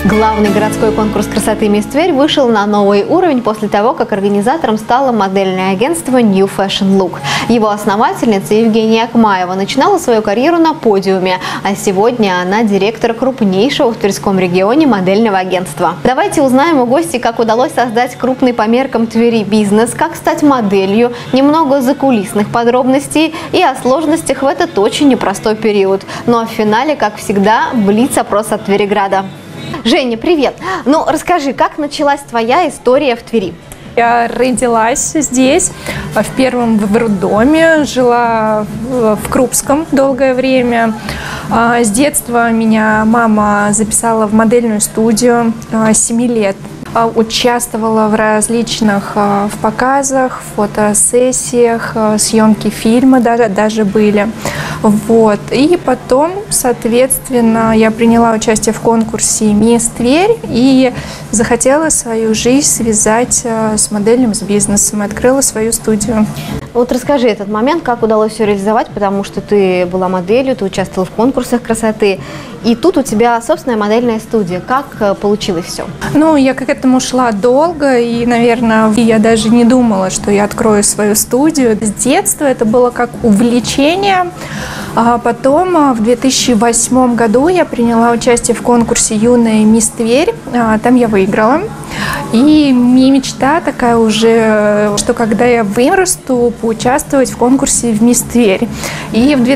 Главный городской конкурс красоты «Мисс Тверь» вышел на новый уровень после того, как организатором стало модельное агентство New Fashion Look. Его основательница Евгения Акмаева начинала свою карьеру на подиуме, а сегодня она директор крупнейшего в Тверском регионе модельного агентства. Давайте узнаем у гостей, как удалось создать крупный по меркам Твери бизнес, как стать моделью, немного закулисных подробностей и о сложностях в этот очень непростой период. Ну а в финале, как всегда, блиц-опрос от Твериграда. Женя, привет! Ну, расскажи, как началась твоя история в Твери? Я родилась здесь, в первом в роддоме, жила в Крупском долгое время. С детства меня мама записала в модельную студию 7 лет. Участвовала в различных в показах, фотосессиях, съемки фильма даже были. Вот. И потом, соответственно, я приняла участие в конкурсе «Мисс Тверь» и захотела свою жизнь связать с модельным, с бизнесом, и открыла свою студию. Вот расскажи этот момент, как удалось все реализовать, потому что ты была моделью, ты участвовала в конкурсах красоты, и тут у тебя собственная модельная студия. Как получилось все? Ну, я к этому шла долго, и, наверное, я даже не думала, что я открою свою студию. С детства это было как увлечение. А потом в 2008 году я приняла участие в конкурсе «Юная мисс Тверь». Там я выиграла. И мечта такая уже, что когда я вырасту, поучаствовать в конкурсе в «Мисс Тверь». И в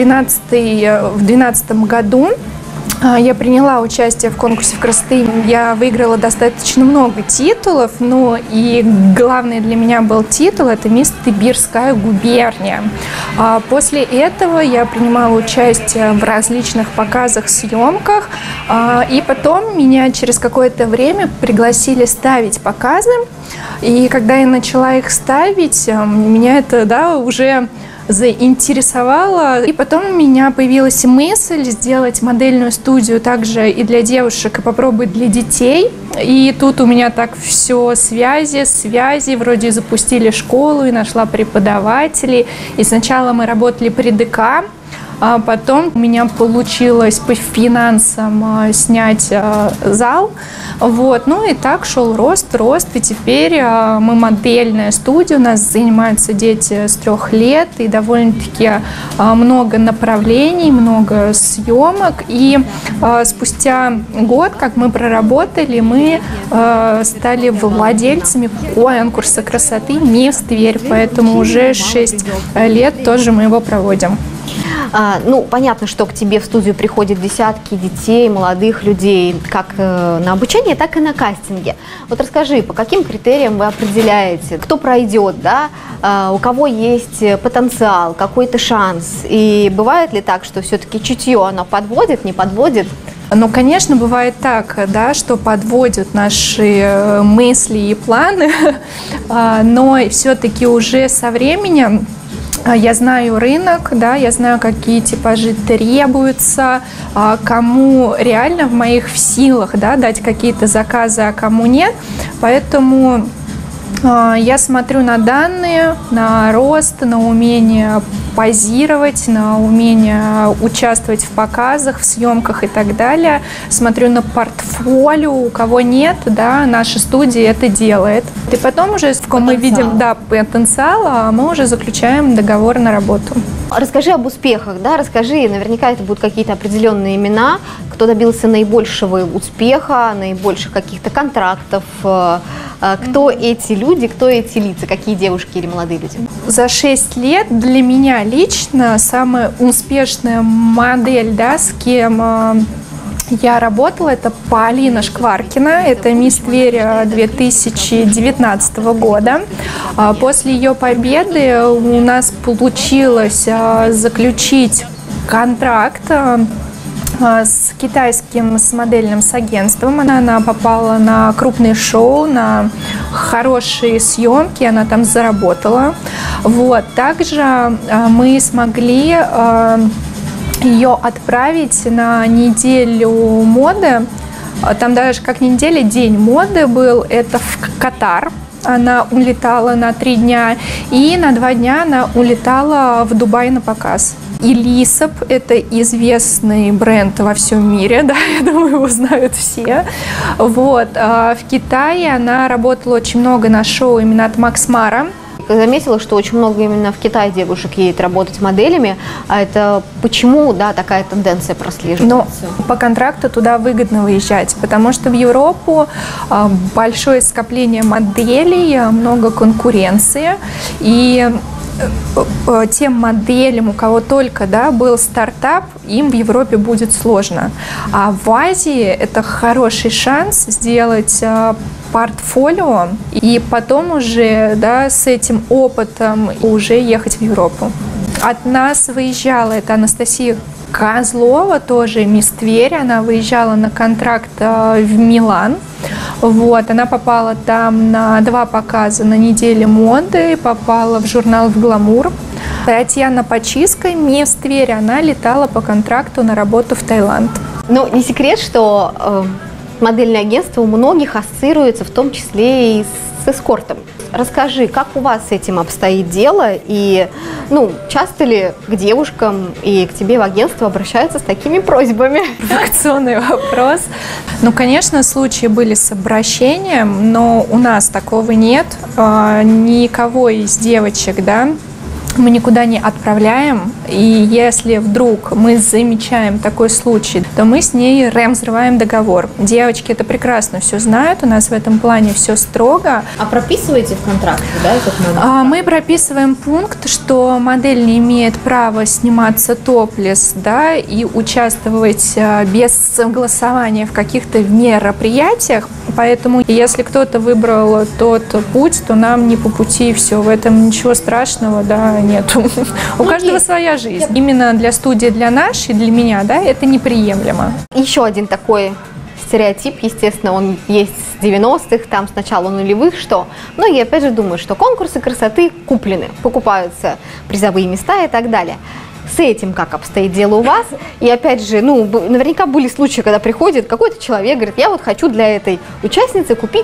2012 году я приняла участие в конкурсе в красоты. Я выиграла достаточно много титулов, но и главный для меня был титул – это «Мисс Тверская губерния». После этого я принимала участие в различных показах, съемках, и потом меня через какое-то время пригласили ставить показы. И когда я начала их ставить, меня это уже заинтересовало. И потом у меня появилась мысль сделать модельную студию также и для девушек, и попробовать для детей. И тут у меня так все связи. Вроде запустили школу и нашла преподавателей. И сначала мы работали при ДК. А потом у меня получилось по финансам снять зал. Вот. Ну и так шел рост. И теперь мы модельная студия. У нас занимаются дети с 3 лет. И довольно-таки много направлений, много съемок. И спустя год, как мы проработали, мы стали владельцами конкурса красоты «Мисс Тверь». Поэтому уже 6 лет тоже мы его проводим. Ну, понятно, что к тебе в студию приходят десятки детей, молодых людей, как на обучение, так и на кастинге. Вот расскажи, по каким критериям вы определяете, кто пройдет, да, у кого есть потенциал, какой-то шанс? И бывает ли так, что все-таки чутье, оно подводит, не подводит? Ну, конечно, бывает так, да, что подводят наши мысли и планы, но все-таки уже со временем я знаю рынок, да, я знаю, какие типажи требуются, кому реально в моих силах, да, дать какие-то заказы, а кому нет. Поэтому я смотрю на данные, на рост, на умение позировать, на умение участвовать в показах, в съемках и так далее. Смотрю на портфолио, у кого нет, да, наша студия это делает. И потом уже, мы видим, да, потенциал, мы уже заключаем договор на работу. Расскажи об успехах, да, расскажи, наверняка это будут какие-то определенные имена, кто добился наибольшего успеха, наибольших каких-то контрактов, кто эти люди, кто эти лица, какие девушки или молодые люди? За 6 лет для меня лично самая успешная модель, да, с кем я работала, это Полина Шкваркина, это «Мисс Тверь» 2019 года. После ее победы у нас получилось заключить контракт с китайским модельным агентством. Она попала на крупные шоу, на хорошие съемки, она там заработала. Вот. Также мы смогли ее отправить на неделю моды. Там даже как неделя, день моды был. Это в Катар. она улетала на 3 дня, и на 2 дня она улетала в Дубай на показ. Элисап – это известный бренд во всем мире, да, я думаю, его знают все. Вот. В Китае она работала очень много на шоу именно от Макс Мара. Заметила, что очень много именно в Китае девушек едет работать моделями. А это почему, да, такая тенденция прослеживается? Но по контракту туда выгодно выезжать, потому что в Европу большое скопление моделей, много конкуренции. И тем моделям, у кого только, да, был стартап, им в Европе будет сложно. А в Азии это хороший шанс сделать портфолио и потом уже, да, с этим опытом уже ехать в Европу. От нас выезжала это Анастасия Козлова, тоже мисс Тверь. Она выезжала на контракт в Милан. Вот, она попала там на 2 показа на неделе моды, попала в журнал «В Гламур». Татьяна Почиска, мисс Тверь, она летала по контракту на работу в Таиланд. Ну, не секрет, что модельное агентство у многих ассоциируется в том числе и с эскортом. Расскажи, как у вас с этим обстоит дело, и часто ли к девушкам и к тебе в агентство обращаются с такими просьбами? Провокационный вопрос. Ну, конечно, случаи были с обращением, но у нас такого нет. Никого из девочек, да, мы никуда не отправляем, и если вдруг мы замечаем такой случай, то мы с ней разрываем договор. Девочки это прекрасно все знают, у нас в этом плане все строго. А прописываете в контракте, да, этот момент? Мы прописываем пункт, что модель не имеет права сниматься топлес, да, и участвовать без согласования в каких-то мероприятиях, поэтому если кто-то выбрал тот путь, то нам не по пути, все, в этом ничего страшного, да, нету. У каждого своя жизнь. Именно для студии, для нашей, для меня, да, это неприемлемо. Еще один такой стереотип, естественно, он есть с 90-х, там с начала нулевых, что многие, опять же, думают, что конкурсы красоты куплены, покупаются призовые места и так далее. С этим как обстоит дело у вас? И опять же, наверняка были случаи, когда приходит какой-то человек, говорит, я вот хочу для этой участницы купить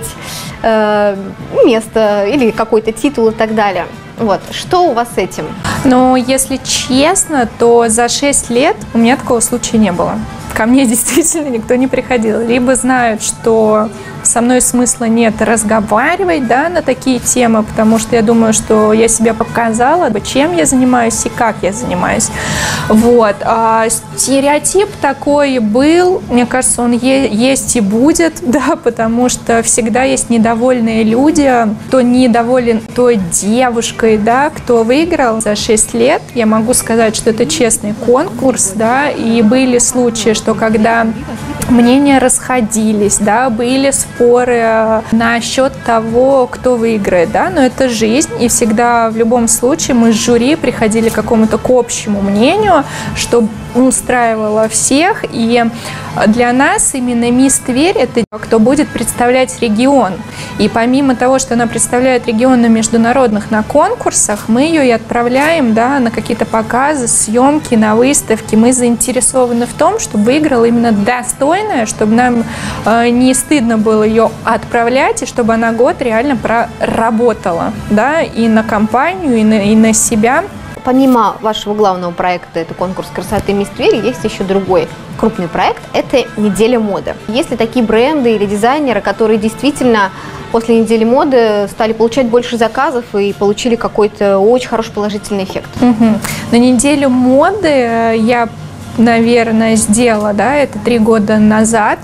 место или какой-то титул и так далее. Вот, что у вас с этим? Но если честно, то за 6 лет у меня такого случая не было. Ко мне действительно никто не приходил. Либо знают, что со мной смысла нет разговаривать, да, на такие темы, потому что я думаю, что я себя показала, чем я занимаюсь и как я занимаюсь. Вот. А стереотип такой был, мне кажется, он есть и будет, да, потому что всегда есть недовольные люди, кто недоволен той девушкой, да, кто выиграл за 6 лет. Я могу сказать, что это честный конкурс, да, и были случаи, что когда мнения расходились, да, были споры насчет того, кто выиграет, да, но это жизнь, и всегда в любом случае мы с жюри приходили к какому-то к общему мнению, что устраивало всех, и для нас именно мисс Тверь – это кто будет представлять регион, и помимо того, что она представляет регион на международных, на конкурсах, мы ее и отправляем, да, на какие-то показы, съемки, на выставки, мы заинтересованы в том, чтобы выиграла именно достойная, чтобы нам не стыдно было ее отправлять, и чтобы она год реально проработала, да, и на компанию, и на себя. Помимо вашего главного проекта, это конкурс красоты «Мисс Тверь», есть еще другой крупный проект – это неделя моды. Есть ли такие бренды или дизайнеры, которые действительно после недели моды стали получать больше заказов и получили какой-то очень хороший положительный эффект? На неделю моды я, наверное, сделала, да, это 3 года назад.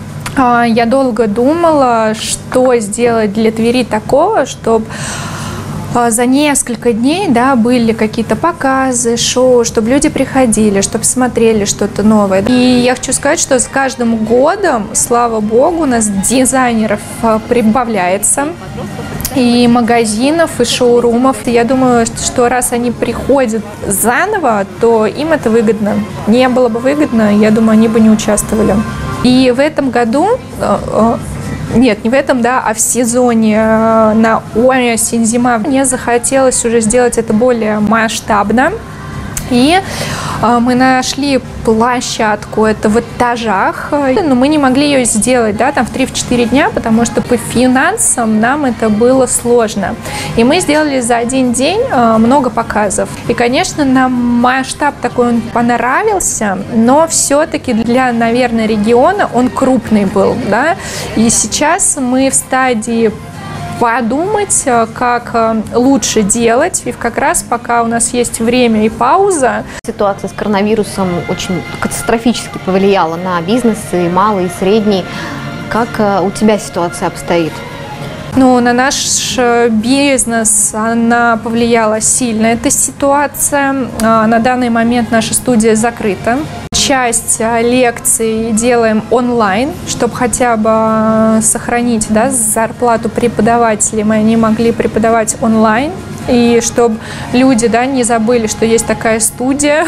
Я долго думала, что сделать для Твери такого, чтобы за несколько дней, да, были какие-то показы, шоу, чтобы люди приходили, чтобы смотрели что-то новое. И я хочу сказать, что с каждым годом, слава богу, у нас дизайнеров прибавляется, и магазинов, и шоурумов. Я думаю, что раз они приходят заново, то им это выгодно. Не было бы выгодно, я думаю, они бы не участвовали. И в этом году... Нет, не в этом, да, а в сезоне на осень-зима мне захотелось уже сделать это более масштабно. И мы нашли площадку, это в этажах, но мы не могли ее сделать, да, там в 3-4 дня, потому что по финансам нам это было сложно. И мы сделали за один день много показов. И, конечно, нам масштаб такой он понравился, но все-таки для, наверное, региона он крупный был, да. И сейчас мы в стадии подумать, как лучше делать. И как раз пока у нас есть время и пауза. Ситуация с коронавирусом очень катастрофически повлияла на бизнес, и малый, и средний. Как у тебя ситуация обстоит? Ну, на наш бизнес она повлияла сильно, эта ситуация. На данный момент наша студия закрыта. Часть лекций делаем онлайн, чтобы хотя бы сохранить, да, зарплату преподавателям, и они могли преподавать онлайн. И чтобы люди, да, не забыли, что есть такая студия,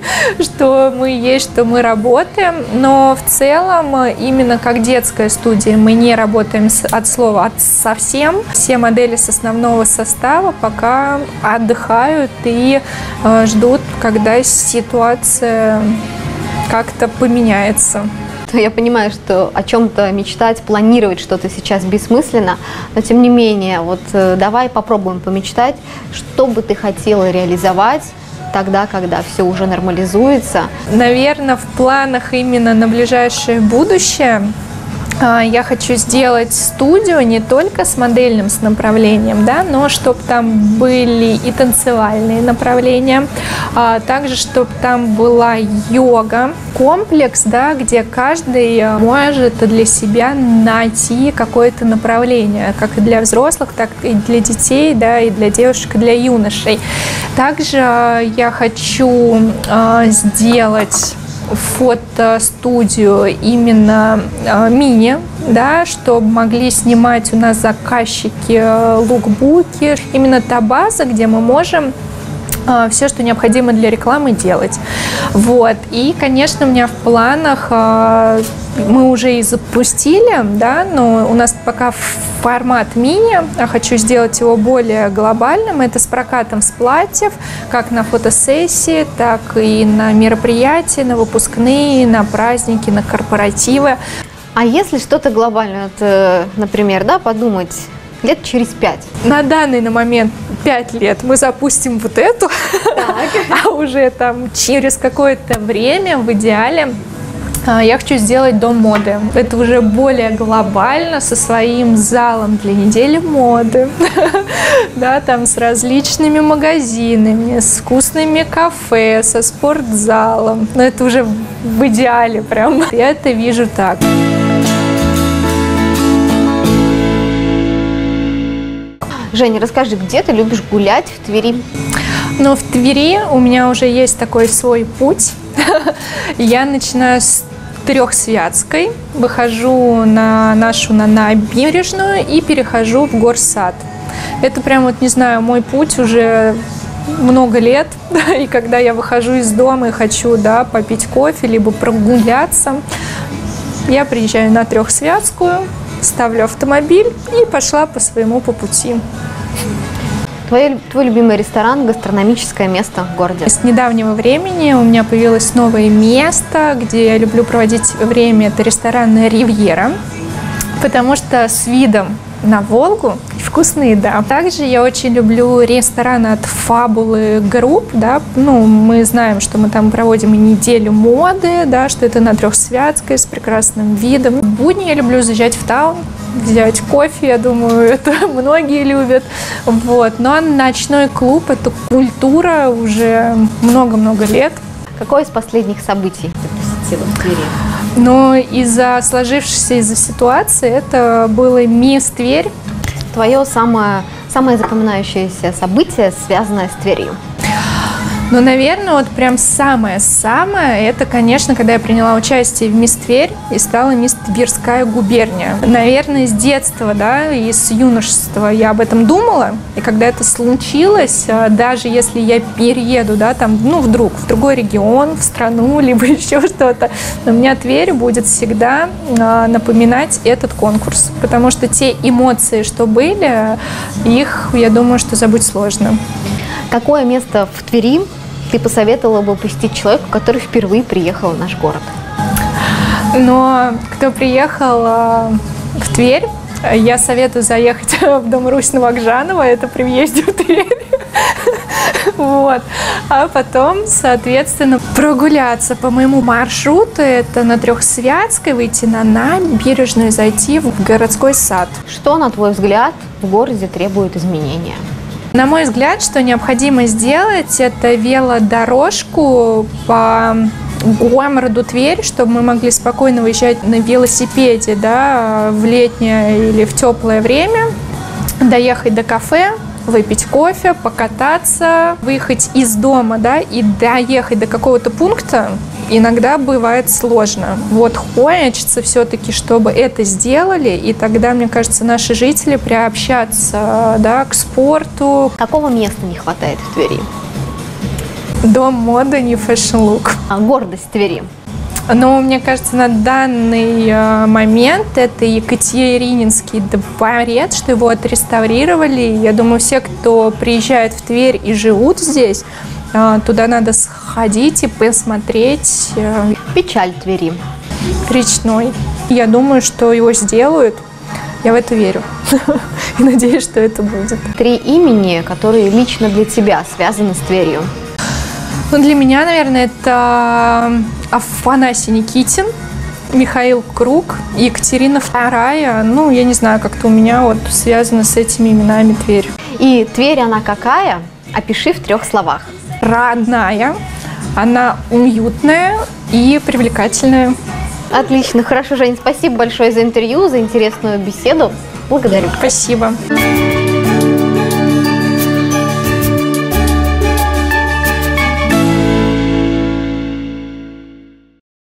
что мы есть, что мы работаем. Но в целом, именно как детская студия, мы не работаем от слова «от» совсем. Все модели с основного состава пока отдыхают и ждут, когда ситуация как-то поменяется. Я понимаю, что о чем-то мечтать, планировать что-то сейчас бессмысленно, но тем не менее, вот давай попробуем помечтать, что бы ты хотела реализовать тогда, когда все уже нормализуется. Наверное, в планах именно на ближайшее будущее я хочу сделать студию не только с модельным направлением, да, но чтобы там были и танцевальные направления, также чтобы там была йога, комплекс, да, где каждый может для себя найти какое-то направление, как и для взрослых, так и для детей, да, и для девушек, и для юношей. Также я хочу сделать фотостудию именно мини, да, чтобы могли снимать у нас заказчики лукбуки. Именно та база, где мы можем все, что необходимо для рекламы, делать. Вот. И, конечно, у меня в планах, мы уже и запустили, да, но у нас пока формат мини, а хочу сделать его более глобальным. Это с прокатом с платьев, как на фотосессии, так и на мероприятия, на выпускные, на праздники, на корпоративы. А если что-то глобальное, вот, например, да, подумать, лет через 5? На данный момент 5 лет мы запустим вот эту, а уже там через какое-то время в идеале я хочу сделать дом моды. Это уже более глобально, со своим залом для недели моды, да, там с различными магазинами, с вкусными кафе, со спортзалом. Но это уже в идеале прям. Я это вижу так. Женя, расскажи, где ты любишь гулять в Твери? Ну, в Твери у меня уже есть такой свой путь. Я начинаю с Трехсвятской, выхожу на нашу набережную и перехожу в Горсад. Это прям, вот не знаю, мой путь уже много лет. И когда я выхожу из дома и хочу, да, попить кофе, либо прогуляться, я приезжаю на Трехсвятскую, ставлю автомобиль и пошла по своему по пути. Твой любимый ресторан, гастрономическое место в городе? С недавнего времени у меня появилось новое место, где я люблю проводить время. Это ресторан «Ривьера», потому что с видом на Волгу и вкусная еда. Также я очень люблю ресторан от Фабулы Групп, да, ну, мы знаем, что мы там проводим и неделю моды, да, что это на Трехсвятской с прекрасным видом. В будни я люблю заезжать в таун, взять кофе, я думаю, это многие любят. Вот. Но ночной клуб – это культура уже много-много лет. Какое из последних событий ты посетила в Твери? Но из-за сложившейся ситуации это было Мисс Тверь. Твое самое запоминающееся событие, связанное с Тверью? Ну, наверное, вот прям самое-самое, это, конечно, когда я приняла участие в Мисс Тверь и стала Мисс Тверская губерния. Наверное, с детства, да, и с юношества я об этом думала, и когда это случилось, даже если я перееду, да, там, ну, вдруг в другой регион, в страну, либо еще что-то, у меня Тверь будет всегда напоминать этот конкурс, потому что те эмоции, что были, их, я думаю, что забыть сложно. Какое место в Твери ты посоветовала бы посетить человеку, который впервые приехал в наш город? Но кто приехал в Тверь, я советую заехать в дом Русина Вакжанова, это при въезде в Тверь. Вот. А потом, соответственно, прогуляться по моему маршруту, это на Трехсвятской выйти на набережную и зайти в городской сад. Что, на твой взгляд, в городе требует изменения? На мой взгляд, что необходимо сделать, это велодорожку по городу Тверь, чтобы мы могли спокойно выезжать на велосипеде, да, в летнее или в теплое время, доехать до кафе, выпить кофе, покататься, выехать из дома, да, и доехать до какого-то пункта иногда бывает сложно. Вот хочется все-таки, чтобы это сделали, и тогда, мне кажется, наши жители приобщатся, да, к спорту. Какого места не хватает в Твери? Дом моды New Fashion Look. Гордость Твери. Но мне кажется, на данный момент это Екатерининский дворец, что его отреставрировали. Я думаю, все, кто приезжает в Тверь и живут здесь, туда надо сходить и посмотреть. Печаль Твери. Речной. Я думаю, что его сделают. Я в это верю. И надеюсь, что это будет. 3 имени, которые лично для тебя связаны с Тверью. Ну, для меня, наверное, это Афанасий Никитин, Михаил Круг, Екатерина II. Ну, я не знаю, как-то у меня вот связано с этими именами Тверь. И Тверь, она какая? Опиши в 3 словах. Родная, она уютная и привлекательная. Отлично, хорошо, Жень, спасибо большое за интервью, за интересную беседу. Благодарю. Спасибо.